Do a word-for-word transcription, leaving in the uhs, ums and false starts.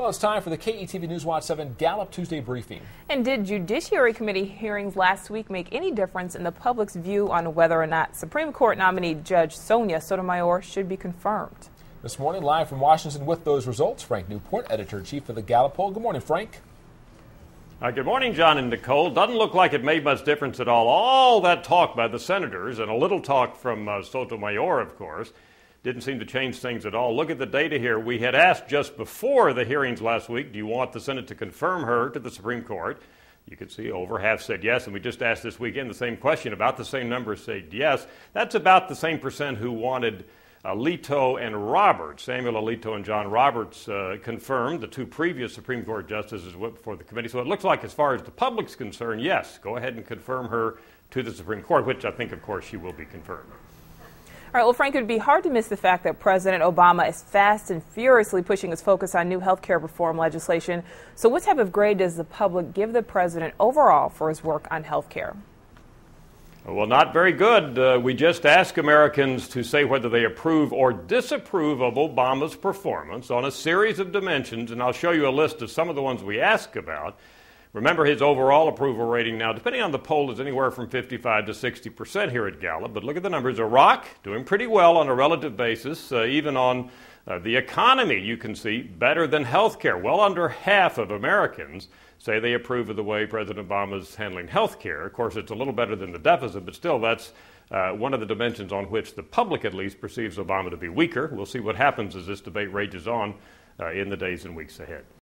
Well, it's time for the K E T V News Watch seven Gallup Tuesday briefing. And did Judiciary Committee hearings last week make any difference in the public's view on whether or not Supreme Court nominee Judge Sonia Sotomayor should be confirmed? This morning, live from Washington with those results, Frank Newport, editor-in-chief of the Gallup poll. Good morning, Frank. Uh, good morning, John and Nicole. Doesn't look like it made much difference at all. All that talk by the senators and a little talk from uh, Sotomayor, of course, didn't seem to change things at all. Look at the data here. We had asked just before the hearings last week, do you want the Senate to confirm her to the Supreme Court? You can see over half said yes, and we just asked this weekend the same question. About the same number said yes. That's about the same percent who wanted Alito and Roberts. Samuel Alito and John Roberts uh, confirmed, the two previous Supreme Court justices went before the committee. So it looks like, as far as the public's concerned, yes, go ahead and confirm her to the Supreme Court, which I think, of course, she will be confirmed. All right, well, Frank, it would be hard to miss the fact that President Obama is fast and furiously pushing his focus on new health care reform legislation. So what type of grade does the public give the president overall for his work on health care? Well, not very good. Uh, we just ask Americans to say whether they approve or disapprove of Obama's performance on a series of dimensions, and I'll show you a list of some of the ones we ask about. Remember, his overall approval rating now, depending on the poll, is anywhere from fifty-five to sixty percent here at Gallup. But look at the numbers. Iraq, doing pretty well on a relative basis. Uh, even on uh, the economy, you can see better than health care. Well under half of Americans say they approve of the way President Obama is handling health care. Of course, it's a little better than the deficit, but still that's uh, one of the dimensions on which the public at least perceives Obama to be weaker. We'll see what happens as this debate rages on uh, in the days and weeks ahead.